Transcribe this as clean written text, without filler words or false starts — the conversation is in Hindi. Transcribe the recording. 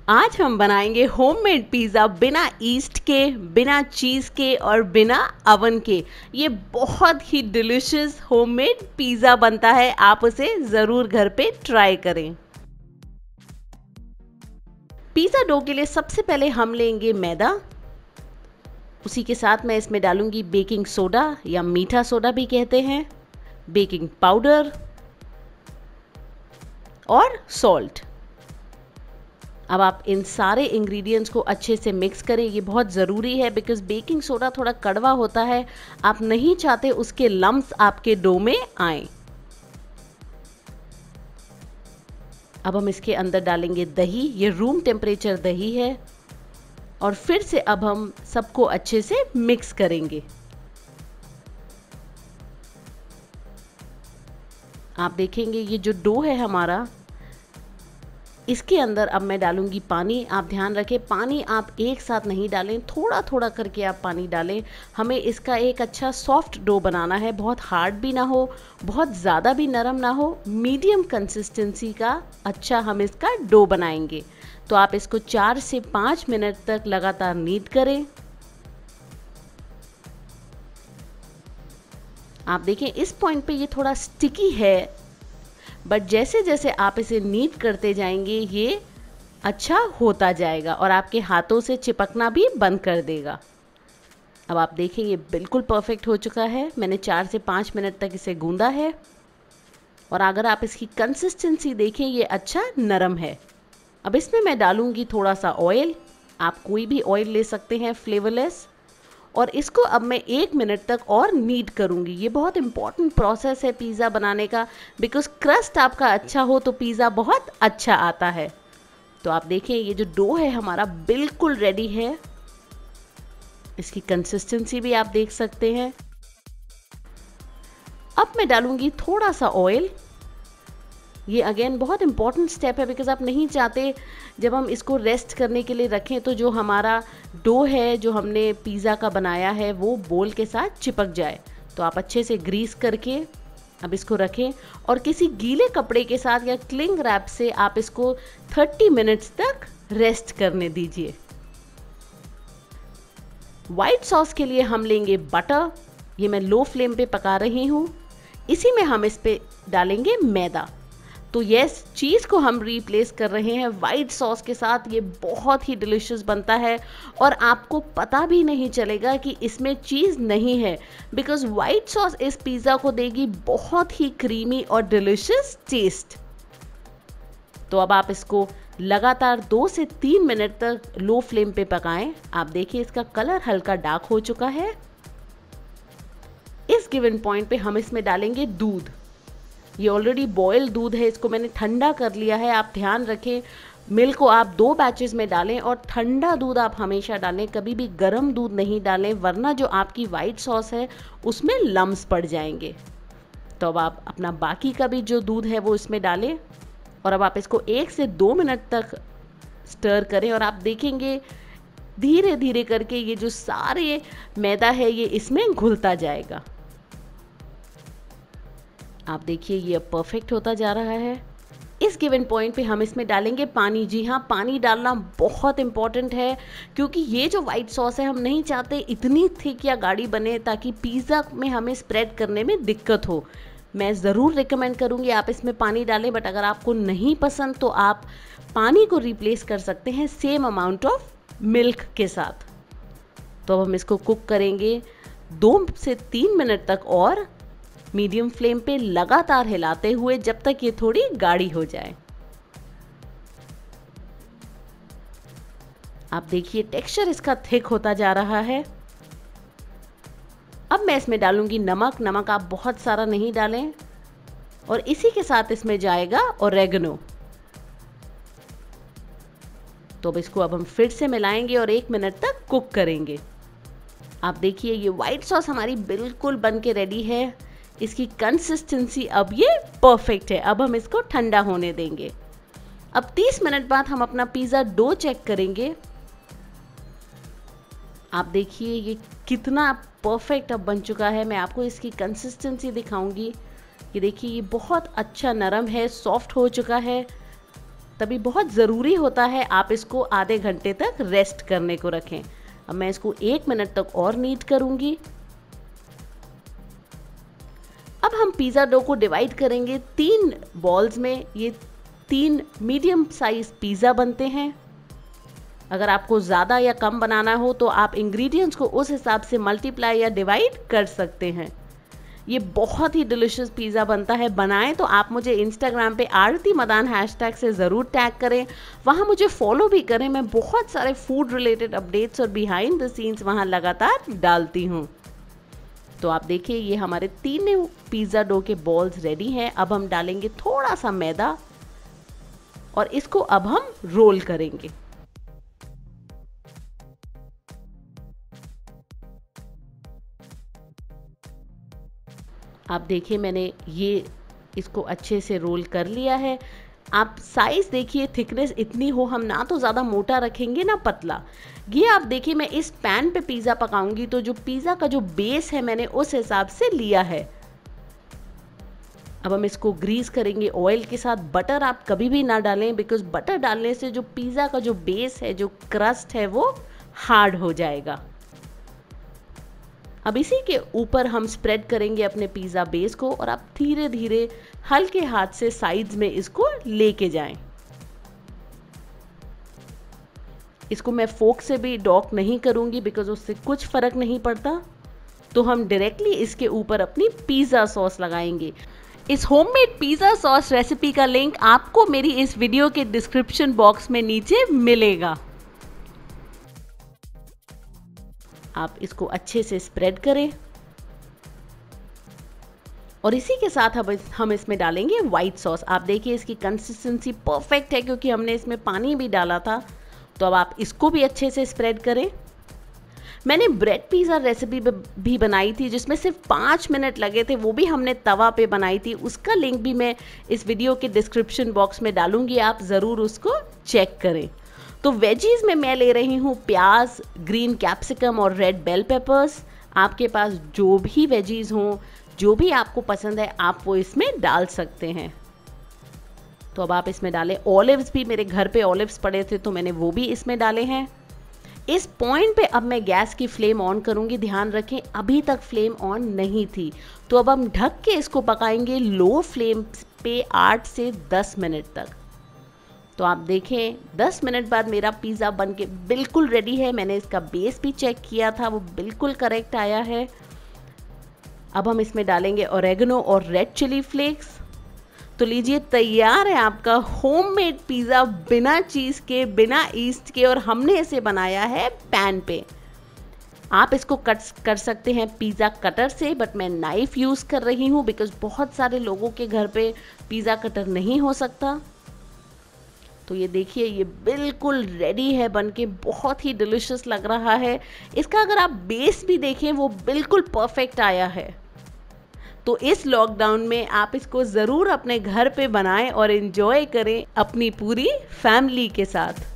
आज हम बनाएंगे होममेड पिज़्ज़ा बिना ईस्ट के, बिना चीज़ के और बिना अवन के। ये बहुत ही डिलीशियस होममेड पिज़्ज़ा बनता है, आप उसे ज़रूर घर पे ट्राई करें। पिज़्ज़ा डो के लिए सबसे पहले हम लेंगे मैदा। उसी के साथ मैं इसमें डालूंगी बेकिंग सोडा या मीठा सोडा भी कहते हैं, बेकिंग पाउडर और सॉल्ट। अब आप इन सारे इंग्रेडिएंट्स को अच्छे से मिक्स करें, ये बहुत ज़रूरी है बिकॉज बेकिंग सोडा थोड़ा कड़वा होता है, आप नहीं चाहते उसके लम्प्स आपके डो में आए। अब हम इसके अंदर डालेंगे दही, ये रूम टेम्परेचर दही है, और फिर से अब हम सबको अच्छे से मिक्स करेंगे। आप देखेंगे ये जो डो है हमारा, इसके अंदर अब मैं डालूंगी पानी। आप ध्यान रखें पानी आप एक साथ नहीं डालें, थोड़ा थोड़ा करके आप पानी डालें। हमें इसका एक अच्छा सॉफ्ट डो बनाना है, बहुत हार्ड भी ना हो, बहुत ज़्यादा भी नरम ना हो, मीडियम कंसिस्टेंसी का अच्छा हम इसका डो बनाएंगे। तो आप इसको 4 से 5 मिनट तक लगातार नीड करें। आप देखें इस पॉइंट पे ये थोड़ा स्टिकी है, बट जैसे जैसे आप इसे नीट करते जाएंगे ये अच्छा होता जाएगा और आपके हाथों से चिपकना भी बंद कर देगा। अब आप देखें ये बिल्कुल परफेक्ट हो चुका है। मैंने 4 से 5 मिनट तक इसे गूंदा है और अगर आप इसकी कंसिस्टेंसी देखें ये अच्छा नरम है। अब इसमें मैं डालूंगी थोड़ा सा ऑयल, आप कोई भी ऑयल ले सकते हैं फ्लेवरलेस, और इसको अब मैं 1 मिनट तक और नीड करूँगी। ये बहुत इंपॉर्टेंट प्रोसेस है पिज़्ज़ा बनाने का, बिकॉज क्रस्ट आपका अच्छा हो तो पिज़्ज़ा बहुत अच्छा आता है। तो आप देखें ये जो डो है हमारा बिल्कुल रेडी है, इसकी कंसिस्टेंसी भी आप देख सकते हैं। अब मैं डालूंगी थोड़ा सा ऑयल। ये अगेन बहुत इंपॉर्टेंट स्टेप है बिकॉज आप नहीं चाहते जब हम इसको रेस्ट करने के लिए रखें तो जो हमारा डो है जो हमने पिज़्ज़ा का बनाया है वो बोल के साथ चिपक जाए। तो आप अच्छे से ग्रीस करके अब इसको रखें और किसी गीले कपड़े के साथ या क्लिंग रैप से आप इसको 30 मिनट्स तक रेस्ट करने दीजिए। वाइट सॉस के लिए हम लेंगे बटर, ये मैं लो फ्लेम पे पका रही हूँ। इसी में हम इस पे डालेंगे मैदा। तो यस, चीज़ को हम रिप्लेस कर रहे हैं वाइट सॉस के साथ। ये बहुत ही डिलीशियस बनता है और आपको पता भी नहीं चलेगा कि इसमें चीज़ नहीं है, बिकॉज वाइट सॉस इस पिज़्ज़ा को देगी बहुत ही क्रीमी और डिलीशियस टेस्ट। तो अब आप इसको लगातार 2 से 3 मिनट तक लो फ्लेम पे पकाएं। आप देखिए इसका कलर हल्का डार्क हो चुका है। इस गिवन पॉइंट पे हम इसमें डालेंगे दूध। ये ऑलरेडी बॉयल दूध है, इसको मैंने ठंडा कर लिया है। आप ध्यान रखें मिल्क को आप 2 बैचेस में डालें और ठंडा दूध आप हमेशा डालें, कभी भी गर्म दूध नहीं डालें, वरना जो आपकी वाइट सॉस है उसमें लम्स पड़ जाएंगे। तो अब आप अपना बाकी का भी जो दूध है वो इसमें डालें और अब आप इसको 1 से 2 मिनट तक स्टर करें और आप देखेंगे धीरे धीरे करके ये जो सारे मैदा है ये इसमें घुलता जाएगा। आप देखिए ये परफेक्ट होता जा रहा है। इस गिवन पॉइंट पे हम इसमें डालेंगे पानी। जी हाँ, पानी डालना बहुत इंपॉर्टेंट है क्योंकि ये जो वाइट सॉस है हम नहीं चाहते इतनी थिक या गाढ़ी बने ताकि पिज़्ज़ा में हमें स्प्रेड करने में दिक्कत हो। मैं ज़रूर रिकमेंड करूँगी आप इसमें पानी डालें, बट अगर आपको नहीं पसंद तो आप पानी को रिप्लेस कर सकते हैं सेम अमाउंट ऑफ मिल्क के साथ। तो अब हम इसको कुक करेंगे 2 से 3 मिनट तक और मीडियम फ्लेम पे लगातार हिलाते हुए जब तक ये थोड़ी गाढ़ी हो जाए। आप देखिए टेक्सचर इसका थिक होता जा रहा है। अब मैं इसमें डालूंगी नमक। नमक आप बहुत सारा नहीं डालें और इसी के साथ इसमें जाएगा ओरेगनो। तो अब इसको अब हम फिर से मिलाएंगे और 1 मिनट तक कुक करेंगे। आप देखिए ये वाइट सॉस हमारी बिल्कुल बन के रेडी है। इसकी कंसिस्टेंसी अब ये परफेक्ट है। अब हम इसको ठंडा होने देंगे। अब 30 मिनट बाद हम अपना पिज़्ज़ा डो चेक करेंगे। आप देखिए ये कितना परफेक्ट अब बन चुका है। मैं आपको इसकी कंसिस्टेंसी दिखाऊंगी। ये देखिए ये बहुत अच्छा नरम है, सॉफ्ट हो चुका है। तभी बहुत ज़रूरी होता है आप इसको आधे घंटे तक रेस्ट करने को रखें। अब मैं इसको 1 मिनट तक और नीट करूँगी। अब हम पिज़्ज़ा डो को डिवाइड करेंगे 3 बॉल्स में। ये 3 मीडियम साइज पिज़्ज़ा बनते हैं। अगर आपको ज़्यादा या कम बनाना हो तो आप इंग्रेडिएंट्स को उस हिसाब से मल्टीप्लाई या डिवाइड कर सकते हैं। ये बहुत ही डिलिशियस पिज़्ज़ा बनता है। बनाएं तो आप मुझे इंस्टाग्राम पे आरती मदान हैशटैग से ज़रूर टैग करें, वहाँ मुझे फॉलो भी करें। मैं बहुत सारे फूड रिलेटेड अपडेट्स और बिहाइंड द सीन्स वहाँ लगातार डालती हूँ। तो आप देखिए ये हमारे 3 पिज़्ज़ा डो के बॉल्स रेडी हैं। अब हम डालेंगे थोड़ा सा मैदा और इसको अब हम रोल करेंगे। आप देखिए मैंने ये इसको अच्छे से रोल कर लिया है। आप साइज़ देखिए, थिकनेस इतनी हो, हम ना तो ज़्यादा मोटा रखेंगे ना पतला। ये आप देखिए मैं इस पैन पे पिज़्ज़ा पकाऊंगी तो जो पिज़्ज़ा का जो बेस है मैंने उस हिसाब से लिया है। अब हम इसको ग्रीस करेंगे ऑयल के साथ। बटर आप कभी भी ना डालें, बिकॉज बटर डालने से जो पिज़्ज़ा का जो बेस है, जो क्रस्ट है, वो हार्ड हो जाएगा। अब इसी के ऊपर हम स्प्रेड करेंगे अपने पिज़्ज़ा बेस को और आप धीरे धीरे हल्के हाथ से साइड्स में इसको लेके जाएं। इसको मैं फोक से भी डॉक नहीं करूंगी बिकॉज उससे कुछ फर्क नहीं पड़ता। तो हम डायरेक्टली इसके ऊपर अपनी पिज़्ज़ा सॉस लगाएंगे। इस होममेड पिज़्ज़ा सॉस रेसिपी का लिंक आपको मेरी इस वीडियो के डिस्क्रिप्शन बॉक्स में नीचे मिलेगा। आप इसको अच्छे से स्प्रेड करें और इसी के साथ अब हम इसमें डालेंगे वाइट सॉस। आप देखिए इसकी कंसिस्टेंसी परफेक्ट है क्योंकि हमने इसमें पानी भी डाला था। तो अब आप इसको भी अच्छे से स्प्रेड करें। मैंने ब्रेड पिज़्ज़ा रेसिपी भी बनाई थी जिसमें सिर्फ 5 मिनट लगे थे, वो भी हमने तवा पे बनाई थी। उसका लिंक भी मैं इस वीडियो के डिस्क्रिप्शन बॉक्स में डालूंगी, आप ज़रूर उसको चेक करें। तो वेजीज में मैं ले रही हूँ प्याज, ग्रीन कैप्सिकम और रेड बेल पेपर्स। आपके पास जो भी वेजीज हों, जो भी आपको पसंद है, आप वो इसमें डाल सकते हैं। तो अब आप इसमें डालें ऑलिव्स भी। मेरे घर पे ऑलिव्स पड़े थे तो मैंने वो भी इसमें डाले हैं। इस पॉइंट पे अब मैं गैस की फ्लेम ऑन करूंगी। ध्यान रखें अभी तक फ्लेम ऑन नहीं थी। तो अब हम ढक के इसको पकाएंगे लो फ्लेम पे 8 से 10 मिनट तक। तो आप देखें 10 मिनट बाद मेरा पिज़्ज़ा बनके बिल्कुल रेडी है। मैंने इसका बेस भी चेक किया था, वो बिल्कुल करेक्ट आया है। अब हम इसमें डालेंगे ओरेगनो और रेड चिली फ्लेक्स। तो लीजिए तैयार है आपका होममेड पिज़्ज़ा बिना चीज़ के, बिना ईस्ट के, और हमने इसे बनाया है पैन पे। आप इसको कट कर सकते हैं पिज़्ज़ा कटर से, बट मैं नाइफ़ यूज़ कर रही हूँ बिकॉज बहुत सारे लोगों के घर पे पिज़्ज़ा कटर नहीं हो सकता। तो ये देखिए ये बिल्कुल रेडी है बनके, बहुत ही डिलिशियस लग रहा है। इसका अगर आप बेस भी देखें वो बिल्कुल परफेक्ट आया है। तो इस लॉकडाउन में आप इसको ज़रूर अपने घर पे बनाएं और एंजॉय करें अपनी पूरी फैमिली के साथ।